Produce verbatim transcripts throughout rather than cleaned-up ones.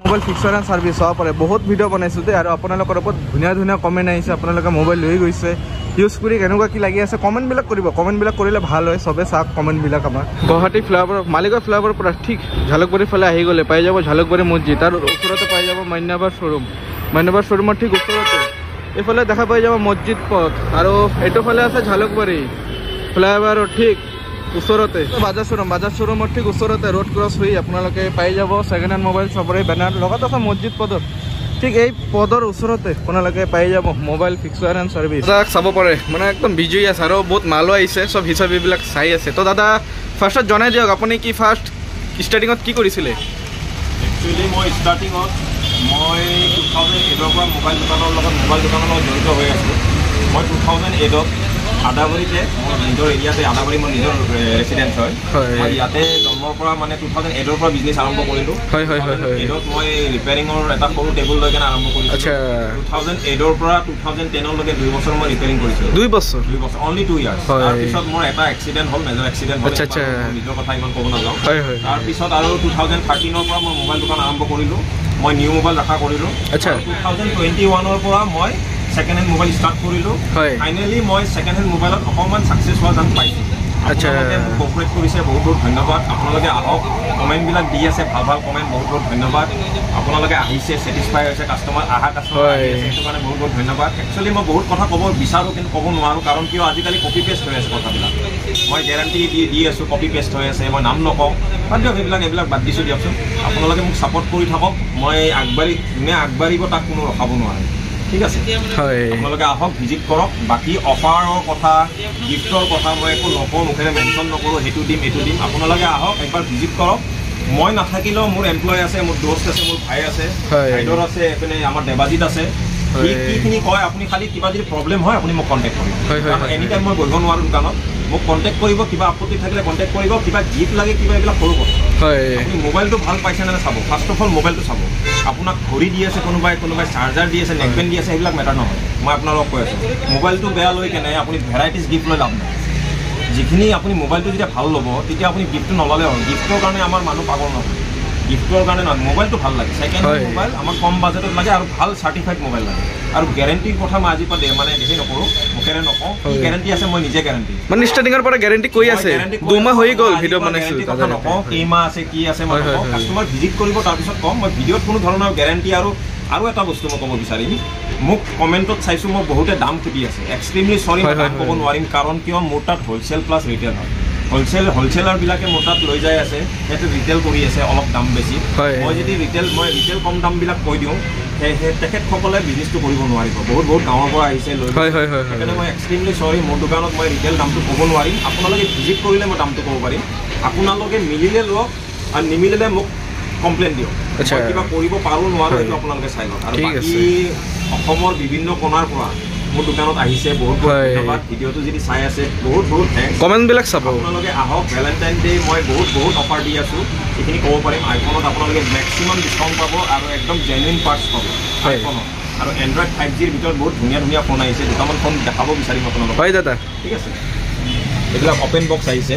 mobile fixer and service হ'ব পাৰে বহুত ভিডিঅ' বনাইছোঁ দেই আৰু আপোনালোকৰ ওপৰত ধুনীয়া ধুনীয়া কমেণ্ট আহিছে আপোনালোকে মোবাইল লৈ গৈছে ইউজ কৰি কেনেকুৱা কি লাগি আছে কমেণ্টবিলাক কৰিব কমেণ্টবিলাক কৰিলে ভাল হয় চবে চাওক কমেণ্টবিলাক আমাৰ গুৱাহাটী ফ্লাইঅভাৰ মালিগাঁও ফ্লাইঅভাৰৰ পৰা ঠিক ঝালুকবাৰীৰ ফালে আহি গ'লে পাই যাব ঝালুকবাৰী মছজিদ আৰু ওচৰতে পাই যাব মান্যাবাৰ শ্বৰুম মান্যাবাৰ শ্বৰুমৰ ঠিক ওচৰতে এইফালে দেখা পাই যাব মছজিদ পথ আৰু এইটো ফালে আছে ঝালুকবাৰী ফ্লাইঅভাৰৰ ঠিক ওচৰতে বাজাজ শ্বৰুম বাজাজ শ্বৰুমৰ ঠিক ওচৰতে ৰোড ক্ৰছ হৈ আপোনালোকে পাই যাব ছেকেণ্ড হেণ্ড মোবাইল চবৰে বেনাৰ লগত আছে মছজিদ পদত ঠিক এই পদৰ ওচৰতে আপোনালোকে পাই যাব মোবাইল ফিক্সাৰ এণ্ড ছাৰ্ভিচ তাক চাব পাৰে মানে একদম বিজি আছে আৰু বহুত মালো আহিছে চব হিচাপ এইবিলাক চাই আছে তো দাদা ফাৰ্ষ্টত জনাই দিয়ক আপুনি কি ফাৰ্ষ্ট ষ্টাৰ্টিঙত কি কৰিছিলে একচুৱেলি মই ষ্টাৰ্টিঙত মই টু থাউজেণ্ড এইটৰ পৰা মোবাইল দোকানৰ লগত মোবাইল দোকানৰ লগত জড়িত হৈ আছোঁ মই টু থাউজেণ্ড এইটত আদাবাৰীতে মোৰ নিজৰ এৰিয়াতে আদাবাৰী মোৰ নিজৰ ৰেচিডেঞ্চ হয় মই ইয়াতে জন্মৰ পৰা মানে টু থাউজেণ্ড এইটৰ পৰা বিজনেছ আৰম্ভ কৰিলোঁ হয় হয় হয় এইটত মই ৰিপেয়াৰিঙৰ এটা সৰু টেবুল লৈ কেনে আৰম্ভ কৰিছোঁ আচ্ছা টু থাউজেণ্ড এইটৰ পৰা টু থাউজেণ্ড টেনলৈকে দুই বছৰ মই ৰিপেয়াৰিং কৰিছোঁ দুই বছৰ দুই বছৰ অনলি টু ইয়াৰ্ছ তাৰপিছত মোৰ এটা এক্সিডেণ্ট হ'ল মেজৰ এক্সিডেণ্ট হ'ল আচ্ছা নিজৰ কথা ইমান ক'ব নাযাওঁ তাৰপিছত আৰু টু থাউজেণ্ড থাৰ্টিনৰ পৰা মই মোবাইল দোকান আৰম্ভ কৰিলোঁ মই নিউ মোবাইল ৰখা কৰিলোঁ আচ্ছা টু থাউজেণ্ড টুৱেণ্টি ওৱানৰ পৰা মই ছেকেণ্ড হেণ্ড মোবাইল ষ্টাৰ্ট কৰিলোঁ ফাইনেলি মই ছেকেণ্ড হেণ্ড মোবাইলত অকণমান ছাকচেছ হোৱা যেন পাইছোঁ আপোনালোকে মোক কোঅপাৰেট কৰিছে বহুত বহুত ধন্যবাদ আপোনালোকে আহক কমেণ্টবিলাক দি আছে ভাল ভাল কমেণ্ট বহুত বহুত ধন্যবাদ আপোনালোকে আহিছে ছেটিছফাই হৈছে কাষ্টমাৰ আহা কাষ্টমাৰ সেইটো কাৰণে বহুত বহুত ধন্যবাদ একচুৱেলি মই বহুত কথা ক'ব বিচাৰোঁ কিন্তু ক'ব নোৱাৰোঁ কাৰণ কিয় আজিকালি কপি পেষ্ট হৈ আছে কথাবিলাক মই গেৰাণ্টি দি দি আছোঁ কপি পেষ্ট হৈ আছে মই নাম নকওঁ বাদ দিয়ক এইবিলাক এইবিলাক বাদ দিছোঁ দিয়কচোন আপোনালোকে মোক ছাপৰ্ট কৰি থাকক মই আগবাঢ়ি যোনে আগবাঢ়িব তাক কোনো ৰখাব নোৱাৰে ঠিক আছে আপোনালোকে আহক ভিজিট কৰক বাকী অফাৰৰ কথা গিফ্টৰ কথা মই একো নকওঁ মুখেৰে মেনশ্যন নকৰোঁ সেইটো দিম এইটো দিম আপোনালোকে আহক একবাৰ ভিজিট কৰক মই নাথাকিলেও মোৰ এমপ্লয় আছে মোৰ দোষ্ট আছে মোৰ ভাই আছে ভাইদৰ আছে এইপিনে আমাৰ দেৱাজিত আছে কিখিনি কয় আপুনি খালি কিবা যদি প্ৰব্লেম হয় আপুনি মোক কণ্টেক্ট কৰিব এনি টাইম মই বহিব নোৱাৰোঁ দোকানত মোক কণ্টেক্ট কৰিব কিবা আপত্তি থাকিলে কণ্টেক্ট কৰিব কিবা গিফ্ট লাগে কিবা এইবিলাক সৰু কথা আপুনি মোবাইলটো ভাল পাইছে নে চাব ফাৰ্ষ্ট অফ অল মোবাইলটো চাব আপোনাক ঘড়ী দি আছে কোনোবাই কোনোবাই চাৰ্জাৰ দি আছে নেকবেণ্ড দি আছে সেইবিলাক মেটাৰ নহয় মই আপোনালোকক কৈ আছোঁ মোবাইলটো বেয়া লৈ কেনে আপুনি ভেৰাইটিজ গিফ্ট লৈ লাভ নাই যিখিনি আপুনি মোবাইলটো যেতিয়া ভাল ল'ব তেতিয়া আপুনি গিফ্টটো নল'লে হ'ল গিফ্টৰ কাৰণে আমাৰ মানুহ পাগল নহয় গিফ্টৰ কাৰণে নহয় মোবাইলটো ভাল লাগে ছেকেণ্ড হেণ্ড মোবাইল আমাৰ কম বাজেটত লাগে আৰু ভাল চাৰ্টিফাইড মোবাইল লাগে আৰু গেৰেণ্টিৰ কথা মই আজিৰ পৰা মানে দেখি নকৰোঁ মুখেৰে নকওঁ কি গেৰেণ্টি আছে মই নিজে গেৰেণ্টি মানে ষ্টাৰ্টিঙৰ পৰা গেৰেণ্টি কৈ আছে দুমাহ হৈ গ'ল ভিডিঅ' বনাইছোঁ কথা নকওঁ কেইমাহ আছে কি আছে মই নকওঁ কাষ্টমাৰ ভিজিট কৰিব তাৰপিছত ক'ম মই ভিডিঅ'ত কোনো ধৰণৰ গেৰেণ্টি আৰু আৰু এটা বস্তু মই ক'ব বিচাৰিম মোক কমেণ্টত চাইছোঁ মই বহুতে দাম সুধি আছে এক্সট্ৰিমলি চৰি মই দাম ক'ব নোৱাৰিম কাৰণ কিয় মোৰ তাত হ'লচেল প্লাছ ৰিটেইল হয় হ'লচেল হ'লচেলাৰবিলাকে মোৰ তাত লৈ যাই আছে সিহঁতে ৰিটেইল কৰি আছে অলপ দাম বেছি মই যদি ৰিটেইল মই ৰিটেইল কম দামবিলাক কৈ দিওঁ সেই তেখেতসকলে বিজনেছটো কৰিব নোৱাৰিব বহুত বহুত গাঁৱৰ পৰা আহিছে লৈ সেইকাৰণে মই এক্সট্ৰিমলি চৰি মোৰ দোকানত মই ৰিটেইল দামটো ক'ব নোৱাৰিম আপোনালোকে ভিজিট কৰিলে মই দামটো ক'ব পাৰিম আপোনালোকে মিলিলে লওক আৰু নিমিলিলে মোক কমপ্লেইন দিয়ক কিবা কৰিব পাৰোঁ নোৱাৰোঁ সেইটো আপোনালোকে চাই লওক আৰু বাকী অসমৰ বিভিন্ন কোণাৰ পৰা মোৰ দোকানত আহিছে বহুত বহুত ধন্যবাদ ভিডিঅ'টো যদি চাই আছে বহুত বহুত থেংকছ কমেণ্টবিলাক চাব আপোনালোকে আহক ভেলেণ্টাইন ডে মই বহুত বহুত অফাৰ দি আছোঁ এইখিনি ক'ব পাৰিম আইফোনত আপোনালোকে মেক্সিমাম ডিছকাউণ্ট পাব আৰু একদম জেনুইন পাৰ্টছ পাব আইফোনত আৰু এণ্ড্ৰইড ফাইভ জিৰ ভিতৰত বহুত ধুনীয়া ধুনীয়া ফোন আহিছে দুটামান ফোন দেখাব বিচাৰিম আপোনালোকক হয় দাদা ঠিক আছে এইবিলাক অপেন বক্স আহিছে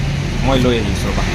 মই লৈ আহিছোঁ ৰ'বা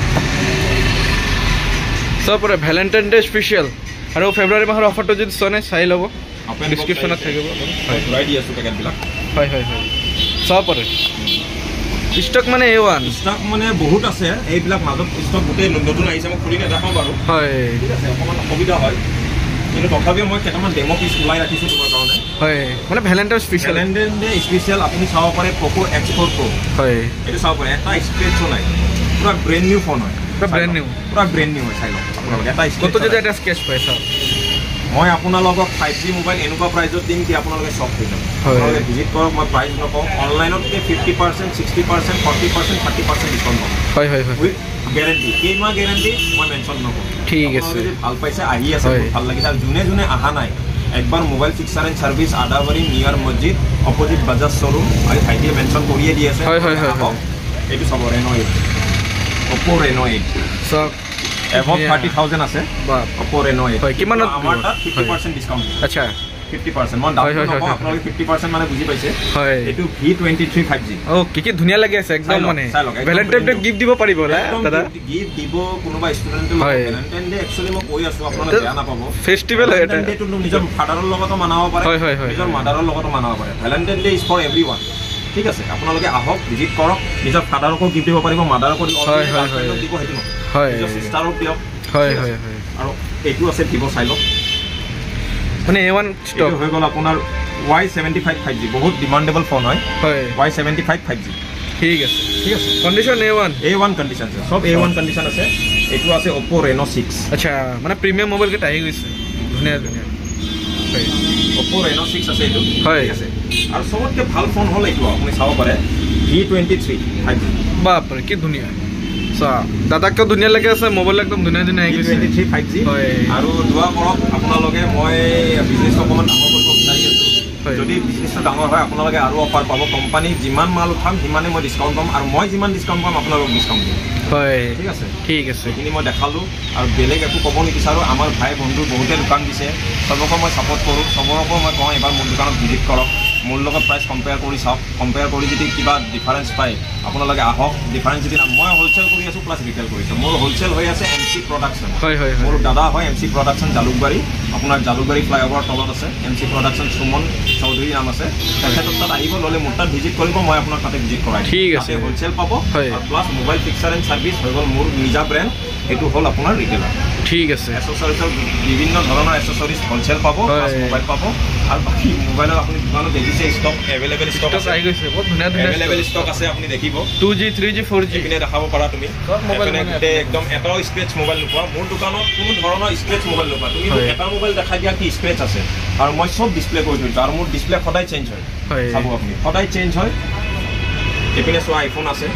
চব পৰে ভেলেণ্টাইন ডে স্পেচিয়েল আৰু ফেব্ৰুৱাৰী মাহৰ অফাৰটো যদি চোৱা নাই চাই ল'ব ডিছক্ৰিপশ্যনত থাকিব ঘূৰাই দি আছোঁ পেকেটবিলাক হয় হয় হয় চাব পাৰে ষ্টক মানে এ ওৱান ষ্টক মানে বহুত আছে এইবিলাক মাজত ষ্টক গোটেই নতুন আহিছে মই খুলি নেদেখাওঁ বাৰু হয় ঠিক আছে অকণমান অসুবিধা হয় কিন্তু তথাপিও মই কেইটামান ডেমো পিচ ওলাই ৰাখিছোঁ তোমাৰ কাৰণে হয় মানে Valentine special Valentine day special আপুনি চাব পাৰে প'ক' এক্স ফ'ৰ প্ৰ' হয় এইটো চাব পাৰে এটা স্ক্ৰেচো নাই পুৰা ব্ৰেণ্ড নিউ ফোন হয় পুৰা ব্ৰেণ্ড নিউ পুৰা ব্ৰেণ্ড নিউ হয় চাই লওক আপোনালোকে এটা স্ক্ৰেচ যদি এটা স্কেচ পায় চাওক মই আপোনালোকক ফাইভ জি মোবাইল এনেকুৱা প্ৰাইজত দিম কি আপোনালোকে চক হৈ যাব আপোনালোকে ভিজিট কৰক মই প্ৰাইজ নকওঁ অনলাইনতকৈ fifty percent sixty percent forty percent thirty percent discount পাব হয় হয় হয় উইথ গেৰেণ্টি কেইমাহ গেৰেণ্টি মই মেনশ্যন নকৰোঁ ঠিক আছে যদি ভাল পাইছে আহি আছে ভাল লাগিছে আৰু যোনে যোনে অহা নাই একবাৰ mobile fixer and service Adabari near মছজিদ অপজিট বাজাজ শ্বৰুম আৰু ভাইটিয়ে মেনশ্যন কৰিয়ে দি আছে হয় হয় হয় এইটো চাব ৰেন' এইট অপ' ৰেন' এইট চাওক এভভ থাৰ্টি থাউজেণ্ড আছে অপ' ৰেন' এইট হয় কিমানত আমাৰ তাত ফিফটি পাৰ্চেণ্ট ডিছকাউণ্ট আচ্ছা ফিফটি পাৰ্চেণ্ট মই দাম নকওঁ আপোনালোকে ফিফটি পাৰ্চেণ্ট মানে বুজি পাইছে হয় এইটো V twenty three five G অ কি কি ধুনীয়া লাগি আছে একদম মানে ভ্যালেন্টাইন ডে গিফট দিব পাৰিব না দাদা গিফট দিব কোনোবা ষ্টুডেণ্টে ভ্যালেন্টাইন ডে একচুয়ালি মই কৈ আছো আপোনালোকে বেয়া নাপাব ফেষ্টিভেল হয় এটা ডেটো নিজৰ ফাদাৰৰ লগতো মানাব পাৰে হয় হয় হয় নিজৰ মাদাৰৰ লগতো মানাব পাৰে Valentine day is for everyone ঠিক আছে আপোনালোকে আহক ভিজিট কৰক নিজৰ ফাদাৰকো গিফট দিব পাৰিব মাদাৰকো দিব হয় হয় হয় দিব হেতু হয় নিজৰ সিস্টাৰক দিয়ক হয় হয় হয় আৰু এইটো আছে ভিভো চাই লওক মানে এ ওৱান ষ্টক হৈ গ'ল আপোনাৰ Y seventy five five G বহুত ডিমান্ডেবল ফোন হয় হয় Y seventy five five G ঠিক আছে ঠিক আছে condition A one A one condition আছে সব এ ওৱান কন্ডিশন আছে এইটো আছে Oppo Reno ছিক্স আচ্ছা মানে প্ৰিমিয়াম মোবাইল কেটা আহি গৈছে ধুনীয়া ধুনীয়া হয় Oppo Reno ছিক্স আছে এইটো হয় ঠিক আছে আৰু সবতকে ভাল ফোন হ'ল এইটো আপুনি চাব পাৰে V twenty three five G বাপ ৰে কি ধুনীয়া সা দাদাক ধুনীয়া লাগে আছে মোবাইল একদম ধুনীয়া ধুনীয়া আহি গৈছে টুৱেণ্টি থ্ৰী ফাইভ জি হয় আৰু দোৱা কৰক আপোনালোকে মই বিজনেছ অকমান ডাঙৰ কৰিব বিচাৰি আছো যদি বিজনেছটো ডাঙৰ হয় আপোনালোকে আৰু অফাৰ পাব কোম্পানী যিমান মাল উঠাম সিমানে মই ডিছকাউণ্ট পাম আৰু মই যিমান ডিছকাউণ্ট পাম আপোনালোকক ডিছকাউণ্ট দিম হয় ঠিক আছে ঠিক আছে এইখিনি মই দেখালোঁ আৰু বেলেগ একো ক'ব নিবিচাৰোঁ আমাৰ ভাই বন্ধু বহুতে দোকান দিছে চবকে মই ছাপোৰ্ট কৰোঁ চবকে মই কওঁ এবাৰ মোৰ দোকানত ভিজিট কৰক মোৰ লগত প্ৰাইচ কম্পেয়াৰ কৰি চাওক কম্পেয়াৰ কৰি যদি কিবা ডিফাৰেঞ্চ পায় আপোনালোকে আহক ডিফাৰেঞ্চ যদি মই হ'লচেল কৰি আছোঁ প্লাছ ৰিটেল কৰিছোঁ মোৰ হ'লচেল হৈ আছে এম চি প্ৰডাকশ্যন হয় হয় মোৰ দাদা হয় এম চি প্ৰডাকশ্যন জালুকবাৰী আপোনাৰ জালুকবাৰী ফ্লাইঅভাৰ তলত আছে M C production Suman Choudhury নাম আছে তেখেতৰ তাত আহিব ল'লে মোৰ তাত ভিজিট কৰিব মই আপোনাৰ তাতে ভিজিট কৰাই ঠিক আছে হ'লচেল পাব plus mobile fixer and service হৈ গ'ল মোৰ নিজা ব্ৰেণ্ড এইটো হ'ল আপোনাৰ ৰিটেইলাৰ ঠিক আছে এচেছৰিজৰ বিভিন্ন ধৰণৰ এচেছৰিজ হ'লচেল পাব মোবাইল পাব আৰু বাকী মোবাইলৰ আপুনি দোকানত দেখিছে ষ্টক এভেইলেবল ষ্টক আহি গৈছে বহুত ধুনীয়া ধুনীয়া এভেইলেবল ষ্টক আছে আপুনি দেখিব two G three G four G পিনে দেখাব পাৰা তুমি মোবাইল একদম এটাও স্ক্ৰেচ মোবাইল নোপোৱা মোৰ দোকানত কোনো ধৰণৰ স্ক্ৰেচ মোবাইল নোপোৱা তুমি এটা মোবাইল দেখাই দিয়া কি স্ক্ৰেচ আছে আৰু মই চব ডিছপ্লে কৰি থৈছোঁ আৰু মোৰ ডিছপ্লে সদায় চেঞ্জ হয় চাব আপুনি সদায় চেঞ্জ হয় এইপিনে চোৱা আইফোন আছে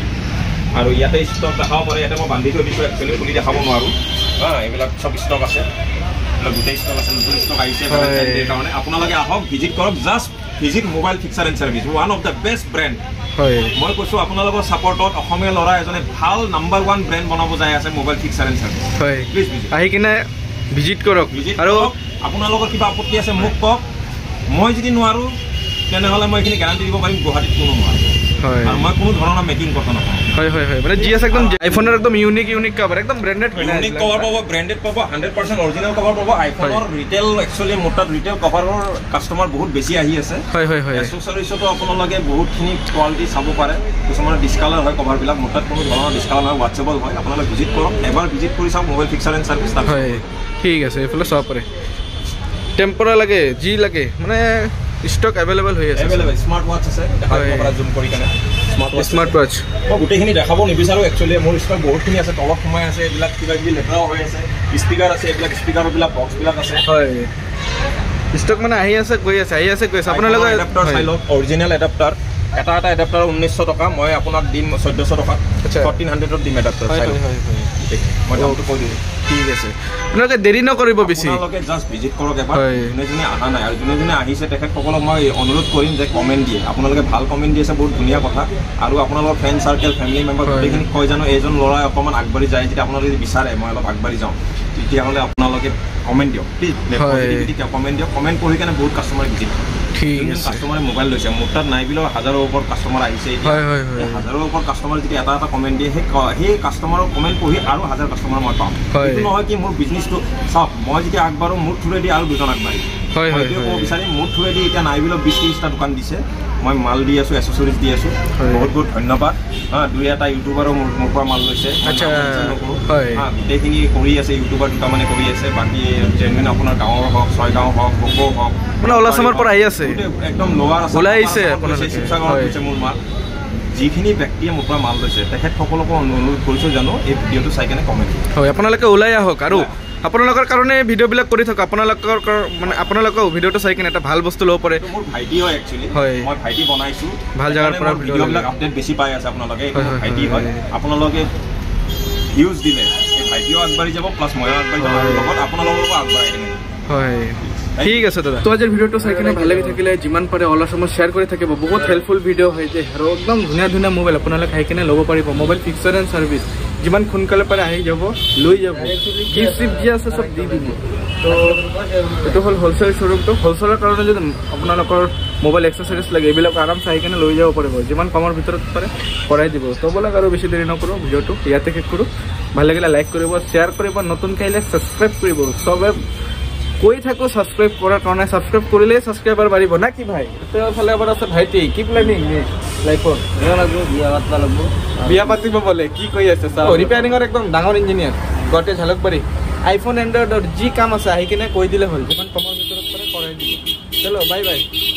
আৰু ইয়াতে ষ্টক দেখাব পাৰে ইয়াতে মই বান্ধি থৈ দিছোঁ একচুৱেলি খুলি দেখাব নোৱাৰোঁ হা এইবিলাক চব ষ্টক আছে গোটেই ষ্টক আছে নতুন ষ্টক আহিছে কাৰণে আপোনালোকে আহক ভিজিট কৰক just visit mobile fixer and service one of the best brand হয় মই কৈছোঁ আপোনালোকৰ ছাপৰ্টত অসমীয়া ল'ৰা এজনে ভাল নাম্বাৰ ওৱান ব্ৰেণ্ড বনাব যাই আছে মোবাইল ফিক্সাৰ এণ্ড ছাৰ্ভিচ হয় প্লিজ আহি কিনে ভিজিট কৰক আৰু আপোনালোকৰ কিবা আপত্তি আছে মোক কওক মই যদি নোৱাৰোঁ তেনেহ'লে মই এইখিনি গেৰাণ্টি দিব পাৰিম গুৱাহাটীত কোনো নোৱাৰোঁ হয় আৰু মই কোনো ধৰণৰ মেকিং কথা নকওঁ হয় হয় হয় মানে জি এছ একদম আইফোনৰ একদম ইউনিক ইউনিক কভাৰ একদম ব্ৰেণ্ডেড হয় ইউনিক কভাৰ পাব ব্ৰেণ্ডেড পাব হাণ্ড্ৰেড পাৰ্চেণ্ট অৰিজিনেল কভাৰ পাব আইফোনৰ ৰিটেইল একচুৱেলি মোৰ তাত ৰিটেইল কভাৰৰ কাষ্টমাৰ বহুত বেছি আহি আছে হয় হয় হয় এচেছৰিজতো আপোনালোকে বহুতখিনি কোৱালিটি চাব পাৰে কিছুমানে ডিছকালাৰ হয় কভাৰবিলাক মোৰ তাত কোনো ধৰণৰ ডিছকালাৰ হয় হোৱাটছএপল হয় আপোনালোকে ভিজিট কৰক এবাৰ ভিজিট কৰি চাওক মোবাইল ফিক্সাৰ এণ্ড ছাৰ্ভিচ হয় ঠিক আছে এইফালে চাব পাৰে টেম্পৰা লাগে যি লাগে মানে ষ্টক এভেইলেবল হৈ আছে এভেইলেবল স্মাৰ্ট ৱাচ আছে দেখাব পৰা জুম কৰি কেনে স্মাৰ্ট ৱাচ স্মাৰ্ট ৱাচ মই গোটেইখিনি দেখাব নিবিচাৰোঁ একচুৱেলি মোৰ ষ্টক বহুতখিনি আছে তলত সোমাই আছে এইবিলাক কিবা কিবি লেতেৰাও হৈ আছে স্পীকাৰ আছে এইবিলাক স্পীকাৰবিলাক বক্সবিলাক আছে হয় ষ্টক মানে আহি আছে গৈ আছে আহি আছে গৈ আছে আপোনালোকে এডাপ্টাৰ চাই লওক অৰিজিনেল এডাপ্টাৰ এটা এটা এডাপ্টাৰ ঊনৈছশ টকা মই আপোনাক দিম চৈধ্যশ টকা ফৰ্টিন হাণ্ড্ৰেডত দিম এডাপ্টাৰ চাই লওক মই দামটো কৈ দিম ঠিক আছে আপোনালোকে দেৰি নকৰিব বেছি আপোনালোকে জাষ্ট ভিজিট কৰক এবাৰ যোনে যোনে অহা নাই আৰু যোনে যোনে আহিছে তেখেতসকলক মই অনুৰোধ কৰিম যে কমেণ্ট দিয়ে আপোনালোকে ভাল কমেণ্ট দি আছে বহুত ধুনীয়া কথা আৰু আপোনালোকৰ ফ্ৰেণ্ড চাৰ্কেল ফেমিলি মেম্বাৰ গোটেইখিনি কয় জানো এইজন ল'ৰাই অকণমান আগবাঢ়ি যায় যেতিয়া আপোনালোকে যদি বিচাৰে মই অলপ আগবাঢ়ি যাওঁ তেতিয়াহ'লে আপোনালোকে কমেণ্ট দিয়ক প্লিজ কমেণ্ট দিয়ক কমেণ্ট পঢ়ি কেনে বহুত কাষ্টমাৰে ভিজিট কৰে ঠিক আছে কাষ্টমাৰে মোবাইল লৈছে মোৰ তাত নাই বুলিও হাজাৰৰ ওপৰত কাষ্টমাৰ আহিছে হাজাৰৰ ওপৰত কাষ্টমাৰ যদি এটা এটা কমেণ্ট দিয়ে সেই সেই কাষ্টমাৰৰ কমেণ্ট পঢ়ি আৰু হাজাৰ কাষ্টমাৰ মই পাম এইটো নহয় কি মোৰ বিজনেছটো চাওক মই যেতিয়া আগবাঢ়ো মোৰ থ্ৰুৱেদি আৰু দুজন আগবাঢ়ি হয়তো ক'ব বিচাৰিম মোৰ থ্ৰুৱেদি এতিয়া নাই বুলিও বিছ ত্ৰিছটা দোকান দিছে মই মাল দি আছোঁ এচেছৰিজ দি আছোঁ বহুত বহুত ধন্যবাদ হা দুই এটা ইউটিউবাৰো মোৰ মোৰ পৰা মাল লৈছে গোটেইখিনি কৰি আছে ইউটিউবাৰ দুটা মানে কৰি আছে বাকী জেনুইন আপোনাৰ গাঁৱৰ হওক ছয়গাঁও হওক বকো হওক মানে ওলাচামৰ পৰা আহি আছে একদম লোৱাৰ আছে ওলাই আহিছে শিৱসাগৰত হৈছে মোৰ মাল যিখিনি ব্যক্তিয়ে মোৰ পৰা মাল লৈছে তেখেতসকলকো অনুৰোধ কৰিছোঁ জানো এই ভিডিঅ'টো চাই কেনে কমেণ্ট হয় আপোনালোকে ওলাই আহক আৰু আপোনালোকৰ কাৰণে ভিডিঅ'বিলাক কৰি থাকক আপোনালোকৰ মানে আপোনালোকেও ভিডিঅ'টো চাই কিনে এটা ভাল বস্তু ল'ব পাৰে মোৰ ভাইটি হয় একচুৱেলি হয় মই ভাইটি বনাইছোঁ ভাল জেগাৰ পৰা ভিডিঅ'বিলাক আপডেট বেছি পাই আছে আপোনালোকে ভাইটি হয় আপোনালোকে ভিউজ দিলে এই ভাইটিও আগবাঢ়ি যাব প্লাছ ময়ো আগবাঢ়ি যাব লগত আপোনালোককো আগবাঢ়াই কিনে হয় ঠিক আছে দাদা তো আজিৰ ভিডিঅ'টো চাই কিনে ভাল লাগি থাকিলে যিমান পাৰে অল আছামত শ্বেয়াৰ কৰি থাকিব বহুত হেল্পফুল ভিডিঅ' হয় যে আৰু একদম ধুনীয়া ধুনীয়া মোবাইল আপোনালোকে আহি কিনে ল'ব পাৰিব মোবাইল ফিক্সাৰ এণ্ড ছাৰ্ভিচ যিমান সোনকালে পাৰে আহি যাব লৈ যাব গিফ্ট চিফ্ট যি আছে চব দি দিব তো এইটো হ'ল হোলচেল শ্ব'ৰুমটো হোলচেলৰ কাৰণে যদি আপোনালোকৰ মোবাইল এক্সেসৰিজ লাগে এইবিলাক আৰামছে আহি কিনে লৈ যাব পাৰিব যিমান কমৰ ভিতৰত পাৰে কৰাই দিব তো বলক আৰু বেছি দেৰি নকৰোঁ ভিডিঅ'টো ইয়াতে শেষ কৰোঁ ভাল লাগিলে লাইক কৰিব শ্বেয়াৰ কৰিব নতুনকৈ আহিলে ছাবস্ক্ৰাইব কৰিব চবে কৈ থাকোঁ ছাবস্ক্ৰাইব কৰাৰ কাৰণে ছাবস্ক্ৰাইব কৰিলেই ছাবস্ক্ৰাইবাৰ বাঢ়িব না কি ভাই ফালে এবাৰ আছে ভাইটি কি প্লেনিং লাইফত বিয়া পাতিব লাগিব বিয়া পাতিব বোলে কি কৈ আছে চাওঁ ৰিপেয়াৰিঙৰ একদম ডাঙৰ ইঞ্জিনিয়াৰ গুৱাহাটী ঝালুকবাৰী আইফোন এণ্ড্ৰইডৰ যি কাম আছে আহি কিনে কৈ দিলে হ'ল যিমান কমৰ ভিতৰত পাৰে কৰাই দিব চলো বাই বাই